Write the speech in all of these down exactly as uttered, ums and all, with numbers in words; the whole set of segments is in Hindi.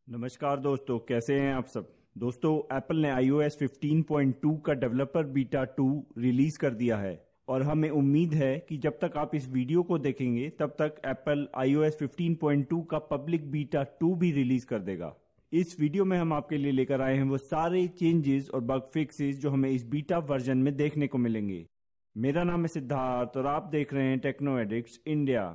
नमस्कार दोस्तों, कैसे हैं आप सब। दोस्तों, एप्पल ने आई O S fifteen point two का डेवलपर बीटा टू रिलीज कर दिया है और हमें उम्मीद है कि जब तक आप इस वीडियो को देखेंगे तब तक एप्पल आई O S fifteen point two का पब्लिक बीटा टू भी रिलीज कर देगा। इस वीडियो में हम आपके लिए लेकर आए हैं वो सारे चेंजेस और बग फिक्सेस जो हमें इस बीटा वर्जन में देखने को मिलेंगे। मेरा नाम है सिद्धार्थ और आप देख रहे हैं टेक्नो एडिक्ट्स इंडिया।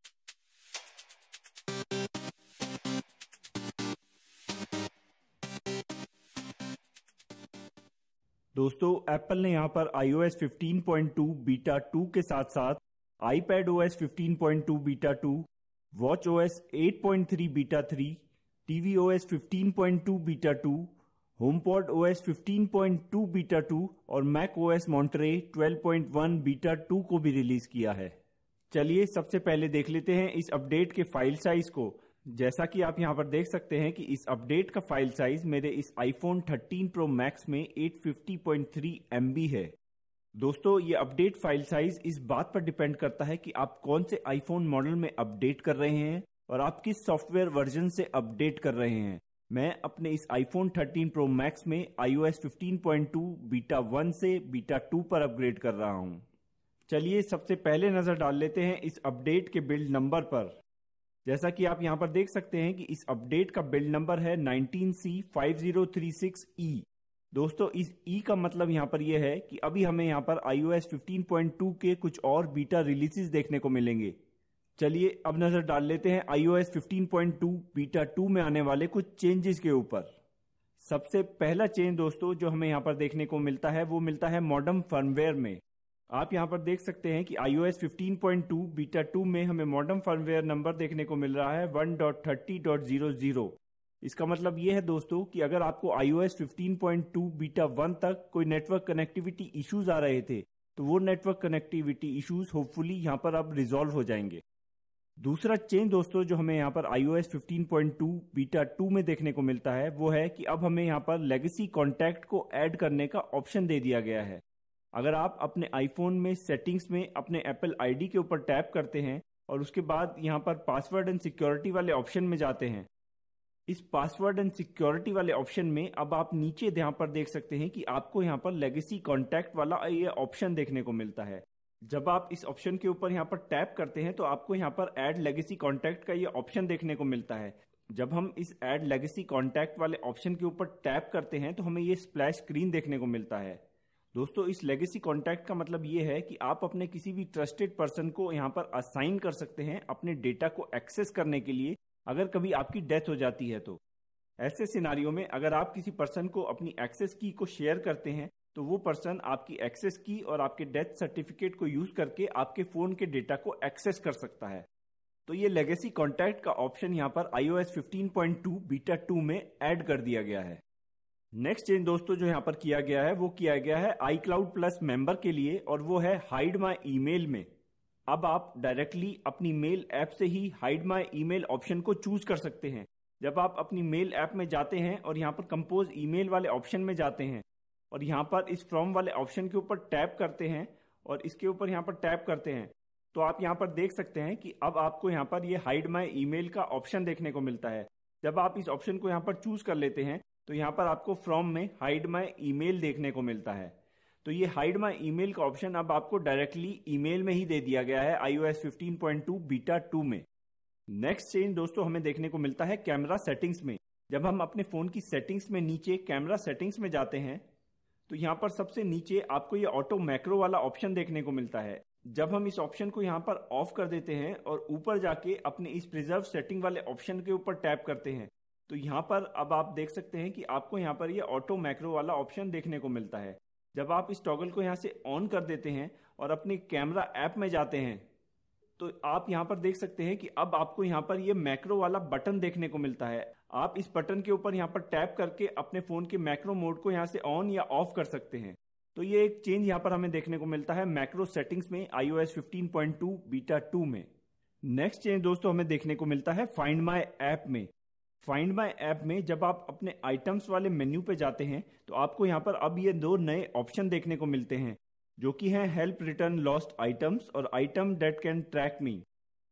दोस्तों, एप्पल ने यहां पर आई O S fifteen point two beta two के साथ साथ iPad O S fifteen point two beta two, watchOS eight point three beta three, TV O S fifteen point two beta two, HomePod O S fifteen point two beta two और macOS Monterey twelve point one beta two को भी रिलीज किया है। चलिए सबसे पहले देख लेते हैं इस अपडेट के फाइल साइज को। जैसा कि आप यहां पर देख सकते हैं कि इस अपडेट का फाइल साइज मेरे इस आईफोन थर्टीन प्रो मैक्स में eight fifty point three M B है। दोस्तों, ये अपडेट फाइल साइज इस बात पर डिपेंड करता है कि आप कौन से आईफोन मॉडल में अपडेट कर रहे हैं और आप किस सॉफ्टवेयर वर्जन से अपडेट कर रहे हैं। मैं अपने इस आईफोन थर्टीन प्रो मैक्स में आई O S fifteen point two beta one से बीटा टू पर अपग्रेड कर रहा हूं। चलिए सबसे पहले नजर डाल लेते हैं इस अपडेट के बिल्ड नंबर पर। जैसा कि आप यहां पर देख सकते हैं कि इस अपडेट का बिल्ड नंबर है nineteen C five zero three six E. दोस्तों, इस ई का मतलब यहां पर यह है कि अभी हमें यहां पर आई O S fifteen point two के कुछ और बीटा रिलीजेस देखने को मिलेंगे। चलिए अब नजर डाल लेते हैं आई O S fifteen point two beta two में आने वाले कुछ चेंजेस के ऊपर। सबसे पहला चेंज दोस्तों जो हमें यहां पर देखने को मिलता है वो मिलता है मॉडर्न फर्मवेयर में। आप यहां पर देख सकते हैं कि आई O S fifteen point two beta two में हमें मॉडर्न फर्मवेयर नंबर देखने को मिल रहा है one dot thirty dot zero zero. इसका मतलब यह है दोस्तों कि अगर आपको आई O S fifteen point two beta one तक कोई नेटवर्क कनेक्टिविटी इश्यूज आ रहे थे तो वो नेटवर्क कनेक्टिविटी इश्यूज होपफुली यहां पर अब रिजॉल्व हो जाएंगे। दूसरा चेंज दोस्तों जो हमें यहां पर आई O S fifteen point two beta two में देखने को मिलता है वो है कि अब हमें यहां पर लेगेसी कॉन्टैक्ट को ऐड करने का ऑप्शन दे दिया गया है। अगर आप अपने आईफोन में सेटिंग्स में अपने एप्पल आईडी के ऊपर टैप करते हैं और उसके बाद यहां पर पासवर्ड एंड सिक्योरिटी वाले ऑप्शन में जाते हैं, इस पासवर्ड एंड सिक्योरिटी वाले ऑप्शन में अब आप नीचे यहां पर देख सकते हैं कि आपको यहां पर लेगेसी कॉन्टैक्ट वाला ये ऑप्शन देखने को मिलता है। जब आप इस ऑप्शन के ऊपर यहां पर टैप करते हैं तो आपको यहां पर ऐड लेगेसी कॉन्टैक्ट का ये ऑप्शन देखने को मिलता है। जब हम इस ऐड लेगेसी कॉन्टैक्ट वाले ऑप्शन के ऊपर टैप करते हैं तो हमें ये स्प्लैश स्क्रीन देखने को मिलता है। दोस्तों, इस लेगेसी कॉन्टैक्ट का मतलब ये है कि आप अपने किसी भी ट्रस्टेड पर्सन को यहां पर असाइन कर सकते हैं अपने डेटा को एक्सेस करने के लिए अगर कभी आपकी डेथ हो जाती है। तो ऐसे सिनारियों में अगर आप किसी पर्सन को अपनी एक्सेस की को शेयर करते हैं तो वो पर्सन आपकी एक्सेस की और आपके डेथ सर्टिफिकेट को यूज करके आपके फोन के डेटा को एक्सेस कर सकता है। तो ये लेगेसी कॉन्टैक्ट का ऑप्शन यहां पर आई O S fifteen point two beta two में ऐड कर दिया गया है। नेक्स्ट चेंज दोस्तों जो यहां पर किया गया है वो किया गया है आई क्लाउड प्लस मेंबर के लिए और वो है हाइड माई ईमेल में। अब आप डायरेक्टली अपनी मेल ऐप से ही हाइड माई ईमेल ऑप्शन को चूज कर सकते हैं। जब आप अपनी मेल ऐप में जाते हैं और यहां पर कंपोज ईमेल वाले ऑप्शन में जाते हैं और यहां पर इस फ्रॉम वाले ऑप्शन के ऊपर टैप करते हैं और इसके ऊपर यहां पर टैप करते हैं तो आप यहां पर देख सकते हैं कि अब आपको यहां पर ये हाइड माई ईमेल का ऑप्शन देखने को मिलता है। जब आप इस ऑप्शन को यहां पर चूज कर लेते हैं तो यहां पर आपको फ्रॉम में हाइड माई ईमेल देखने को मिलता है। तो ये हाइड माई ईमेल का ऑप्शन अब आपको डायरेक्टली ईमेल में ही दे दिया गया है आई O S fifteen point two beta two में। नेक्स्ट चेंज दोस्तों हमें देखने को मिलता है कैमरा सेटिंग्स में। जब हम अपने फोन की सेटिंग्स में नीचे कैमरा सेटिंग्स में जाते हैं तो यहां पर सबसे नीचे आपको ये ऑटो मैक्रो वाला ऑप्शन देखने को मिलता है। जब हम इस ऑप्शन को यहां पर ऑफ कर देते हैं और ऊपर जाके अपने इस प्रिजर्व सेटिंग वाले ऑप्शन के ऊपर टैप करते हैं तो यहां पर अब आप देख सकते हैं कि आपको यहां पर ये ऑटो मैक्रो वाला ऑप्शन देखने को मिलता है। जब आप इस टॉगल को यहां से ऑन कर देते हैं और अपने कैमरा ऐप में जाते हैं तो आप यहां पर देख सकते हैं कि अब आपको यहां पर ये मैक्रो वाला बटन देखने को मिलता है। आप इस बटन के ऊपर यहां पर टैप करके अपने फोन के मैक्रो मोड को यहां से ऑन या ऑफ कर सकते हैं। तो ये एक चेंज यहां पर हमें देखने को मिलता है मैक्रो सेटिंग्स में आई O S fifteen point two beta two में। नेक्स्ट चेंज दोस्तों हमें देखने को मिलता है फाइंड माई ऐप में। फाइंड माई ऐप में जब आप अपने आइटम्स वाले मेन्यू पे जाते हैं तो आपको यहां पर अब ये दो नए ऑप्शन देखने को मिलते हैं जो कि हैं हेल्प रिटर्न लॉस्ट आइटम्स और item that can track me.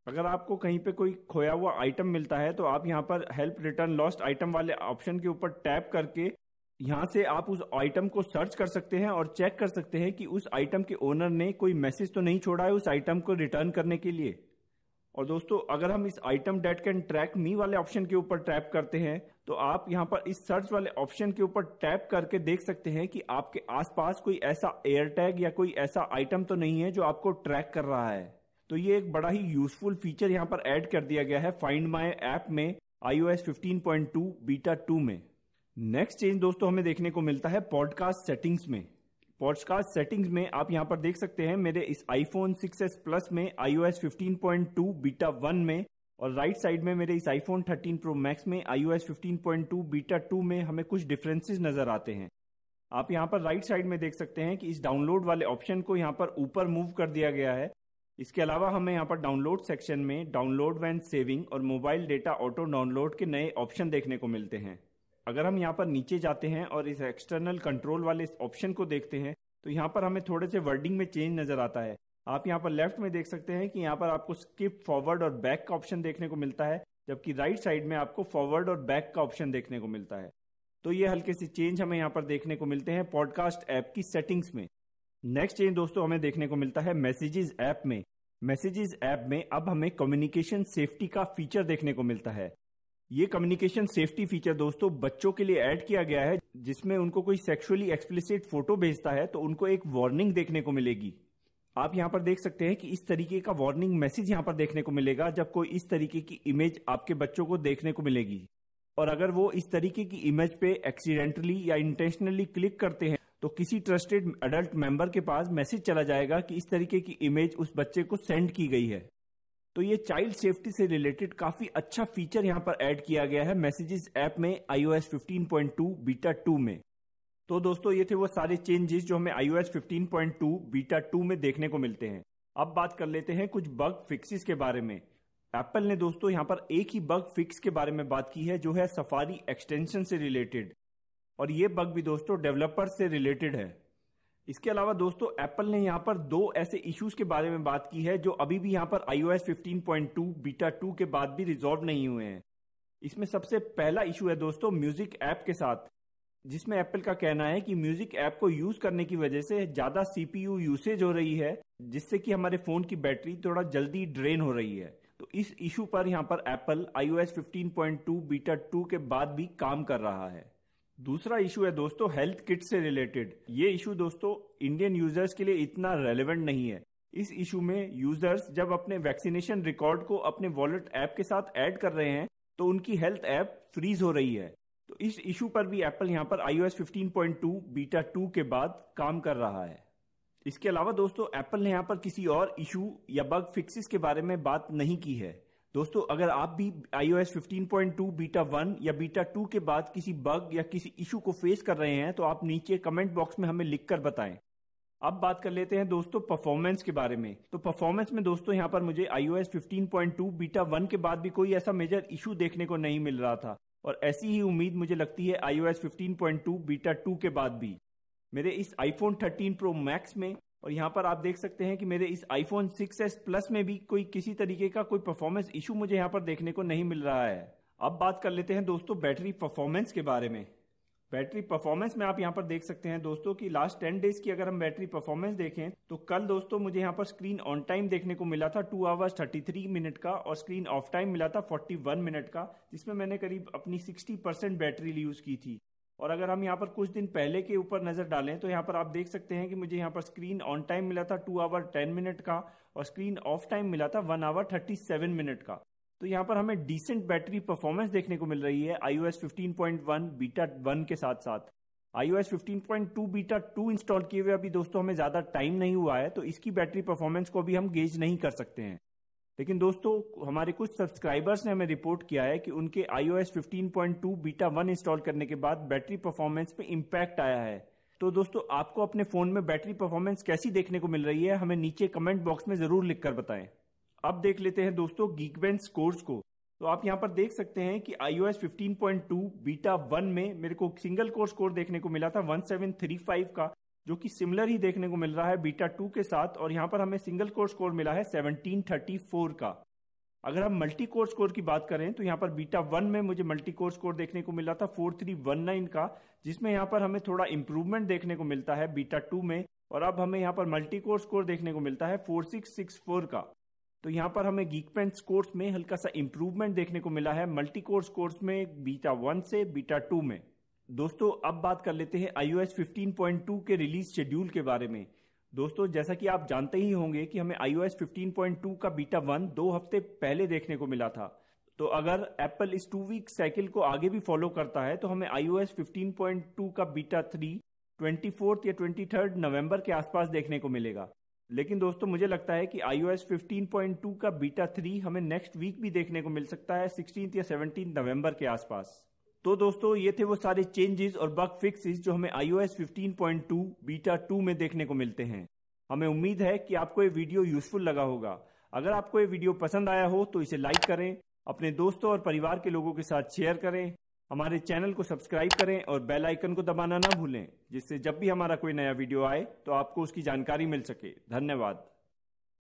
अगर आपको कहीं पे कोई खोया हुआ आइटम मिलता है तो आप यहाँ पर हेल्प रिटर्न लॉस्ट आइटम वाले ऑप्शन के ऊपर टैप करके यहाँ से आप उस आइटम को सर्च कर सकते हैं और चेक कर सकते हैं कि उस आइटम के ओनर ने कोई मैसेज तो नहीं छोड़ा है उस आइटम को रिटर्न करने के लिए। और दोस्तों अगर हम इस item that can track me वाले ऑप्शन के ऊपर टैप करते हैं तो आप यहाँ पर इस सर्च वाले ऑप्शन के ऊपर टैप करके देख सकते हैं कि आपके आसपास कोई ऐसा एयर टैग या कोई ऐसा आइटम तो नहीं है जो आपको ट्रैक कर रहा है। तो ये एक बड़ा ही यूजफुल फीचर यहाँ पर ऐड कर दिया गया है फाइंड माई ऐप में iOS fifteen point two beta two में। नेक्स्ट चेंज दोस्तों हमें देखने को मिलता है पॉडकास्ट सेटिंग्स में। पॉडकास्ट सेटिंग्स में आप यहाँ पर देख सकते हैं मेरे इस आईफोन सिक्स एस प्लस में iOS fifteen point two beta one में, और राइट साइड में मेरे इस आईफोन थर्टीन प्रो मैक्स में iOS fifteen point two beta two में हमें कुछ डिफरेंसेस नजर आते हैं। आप यहाँ पर राइट साइड में देख सकते हैं कि इस डाउनलोड वाले ऑप्शन को यहाँ पर ऊपर मूव कर दिया गया है। इसके अलावा हमें यहाँ पर डाउनलोड सेक्शन में डाउनलोड व्हेन सेविंग और मोबाइल डेटा ऑटो डाउनलोड के नए ऑप्शन देखने को मिलते हैं। अगर हम यहाँ पर नीचे जाते हैं और इस एक्सटर्नल कंट्रोल वाले इस ऑप्शन को देखते हैं तो यहाँ पर हमें थोड़े से वर्डिंग में चेंज नजर आता है। आप यहाँ पर लेफ्ट में देख सकते हैं कि यहाँ पर आपको स्किप, फॉरवर्ड और बैक का ऑप्शन देखने को मिलता है, जबकि राइट साइड में आपको फॉरवर्ड और बैक का ऑप्शन देखने को मिलता है। तो ये हल्के से चेंज हमें यहाँ पर देखने को मिलते हैं पॉडकास्ट ऐप की सेटिंग्स में। नेक्स्ट चेंज दोस्तों हमें देखने को मिलता है मैसेजेस ऐप में। मैसेजेस ऐप में अब हमें कम्युनिकेशन सेफ्टी का फीचर देखने को मिलता है। ये कम्युनिकेशन सेफ्टी फीचर दोस्तों बच्चों के लिए ऐड किया गया है, जिसमें उनको कोई सेक्सुअली एक्सप्लिसिट फोटो भेजता है तो उनको एक वार्निंग देखने को मिलेगी। आप यहाँ पर देख सकते हैं कि इस तरीके का वार्निंग मैसेज यहाँ पर देखने को मिलेगा जब कोई इस तरीके की इमेज आपके बच्चों को देखने को मिलेगी। और अगर वो इस तरीके की इमेज पे एक्सीडेंटली या इंटेंशनली क्लिक करते हैं तो किसी ट्रस्टेड अडल्ट मेंबर के पास मैसेज चला जाएगा कि इस तरीके की इमेज उस बच्चे को सेंड की गई है। तो ये चाइल्ड सेफ्टी से रिलेटेड काफी अच्छा फीचर यहाँ पर ऐड किया गया है मैसेजेस ऐप में iOS fifteen point two beta two में। तो दोस्तों ये थे वो सारे चेंजेस जो हमें iOS fifteen point two beta two में देखने को मिलते हैं। अब बात कर लेते हैं कुछ बग फिक्सेस के बारे में। एप्पल ने दोस्तों यहाँ पर एक ही बग फिक्स के बारे में बात की है जो है सफारी एक्सटेंशन से रिलेटेड, और ये बग भी दोस्तों डेवलपर से रिलेटेड है। इसके अलावा दोस्तों एप्पल ने यहाँ पर दो ऐसे इश्यूज के बारे में बात की है जो अभी भी यहाँ पर iOS fifteen point two beta two के बाद भी रिजॉल्व नहीं हुए हैं। इसमें सबसे पहला इशू है दोस्तों म्यूजिक ऐप के साथ, जिसमें एप्पल का कहना है कि म्यूजिक ऐप को यूज करने की वजह से ज्यादा सीपीयू यूसेज हो रही है, जिससे कि हमारे फोन की बैटरी थोड़ा जल्दी ड्रेन हो रही है। तो इस इशू पर यहाँ पर Apple iOS fifteen point two beta two के बाद भी काम कर रहा है। दूसरा इशू है दोस्तों हेल्थ किट से रिलेटेड। ये इशू दोस्तों इंडियन यूजर्स के लिए इतना रेलेवेंट नहीं है। इस इशू में यूजर्स जब अपने वैक्सीनेशन रिकॉर्ड को अपने वॉलेट ऐप के साथ ऐड कर रहे हैं तो उनकी हेल्थ ऐप फ्रीज हो रही है। तो इस इशू पर भी एप्पल यहाँ पर iOS fifteen point two beta two के बाद काम कर रहा है। इसके अलावा दोस्तों एप्पल ने यहाँ पर किसी और इशू या बग फिक्सेस के बारे में बात नहीं की है। दोस्तों अगर आप भी iOS fifteen point two beta one या बीटा टू के बाद किसी बग या किसी इशू को फेस कर रहे हैं तो आप नीचे कमेंट बॉक्स में हमें लिखकर बताएं। अब बात कर लेते हैं दोस्तों परफॉर्मेंस के बारे में। तो परफॉर्मेंस में दोस्तों यहाँ पर मुझे iOS fifteen point two beta one के बाद भी कोई ऐसा मेजर इशू देखने को नहीं मिल रहा था, और ऐसी ही उम्मीद मुझे लगती है iOS fifteen point two beta two के बाद भी। मेरे इस आईफोन थर्टीन प्रो मैक्स में और यहाँ पर आप देख सकते हैं कि मेरे इस आईफोन सिक्स एस प्लस में भी कोई किसी तरीके का कोई परफॉर्मेंस इशू मुझे यहाँ पर देखने को नहीं मिल रहा है। अब बात कर लेते हैं दोस्तों बैटरी परफॉर्मेंस के बारे में। बैटरी परफॉर्मेंस में आप यहाँ पर देख सकते हैं दोस्तों कि लास्ट टेन डेज की अगर हम बैटरी परफॉर्मेंस देखें तो कल दोस्तों मुझे यहाँ पर स्क्रीन ऑन टाइम देखने को मिला था two hours thirty three minute का, और स्क्रीन ऑफ टाइम मिला था फोर्टी वन मिनट का, जिसमें मैंने करीब अपनी सिक्सटी परसेंट बैटरी यूज की थी। और अगर हम यहाँ पर कुछ दिन पहले के ऊपर नजर डालें तो यहाँ पर आप देख सकते हैं कि मुझे यहाँ पर स्क्रीन ऑन टाइम मिला था टू आवर टेन मिनट का, और स्क्रीन ऑफ टाइम मिला था one hour thirty seven minute का। तो यहाँ पर हमें डिसेंट बैटरी परफॉर्मेंस देखने को मिल रही है iOS fifteen point one beta one के साथ साथ। IOS fifteen point two beta two install किए हुए अभी दोस्तों हमें ज्यादा टाइम नहीं हुआ है, तो इसकी बैटरी परफॉर्मेंस को भी हम गेज नहीं कर सकते हैं। लेकिन दोस्तों हमारे कुछ सब्सक्राइबर्स ने हमें रिपोर्ट किया है कि उनके iOS fifteen point two beta one install करने के बाद बैटरी परफॉर्मेंस पे इम्पैक्ट आया है। तो दोस्तों आपको अपने फोन में बैटरी परफॉर्मेंस कैसी देखने को मिल रही है हमें नीचे कमेंट बॉक्स में जरूर लिखकर बताएं। अब देख लेते हैं दोस्तों गीकबेंच स्कोर्स को। तो आप यहाँ पर देख सकते हैं कि iOS fifteen point two beta one में मेरे को सिंगल कोर स्कोर देखने को मिला था वन सेवन थ्री फाइव का, जो कि सिमिलर ही देखने को मिल रहा है बीटा टू के साथ, और यहाँ पर हमें सिंगल कोर स्कोर मिला है सेवनटीन थर्टी फोर का। अगर हम मल्टी कोर स्कोर की बात करें तो यहाँ पर बीटा वन में मुझे मल्टी कोर स्कोर देखने को मिला था फोर थ्री वन नाइन का, जिसमें यहाँ पर हमें थोड़ा इंप्रूवमेंट देखने को मिलता है बीटा टू में, और अब हमें यहाँ पर मल्टी कोर स्कोर देखने को मिलता है फोर सिक्स सिक्स फोर का। तो यहाँ पर हमें गीकपेंट स्कोर्स में हल्का सा इंप्रूवमेंट देखने को मिला है मल्टी कोर स्कोर्स में बीटा वन से बीटा टू में। दोस्तों अब बात कर लेते हैं आईओएस फिफ्टीन पॉइंट टू के रिलीज शेड्यूल के बारे में। दोस्तों जैसा कि आप जानते ही होंगे कि हमें आईओएस फिफ्टीन पॉइंट टू का बीटा वन दो हफ्ते पहले देखने को मिला था। तो अगर एप्पल इस टू वीक साइकिल को आगे भी फॉलो करता है तो हमें आईओएस फिफ्टीन पॉइंट टू का बीटा थ्री ट्वेंटी फोर्थ या ट्वेंटी थर्ड नवंबर के आसपास देखने को मिलेगा। लेकिन दोस्तों मुझे लगता है कि आईओएस फिफ्टीन पॉइंट टू का बीटा थ्री हमें नेक्स्ट वीक भी देखने को मिल सकता है सिक्सटीन्थ या सेवनटीन्थ नवंबर के आसपास। तो दोस्तों ये थे वो सारे चेंजेस और बग फिक्सेस जो हमें iOS fifteen point two beta two में देखने को मिलते हैं। हमें उम्मीद है कि आपको ये वीडियो यूजफुल लगा होगा। अगर आपको ये वीडियो पसंद आया हो तो इसे लाइक करें, अपने दोस्तों और परिवार के लोगों के साथ शेयर करें, हमारे चैनल को सब्सक्राइब करें और बेल आइकन को दबाना ना भूलें, जिससे जब भी हमारा कोई नया वीडियो आए तो आपको उसकी जानकारी मिल सके। धन्यवाद।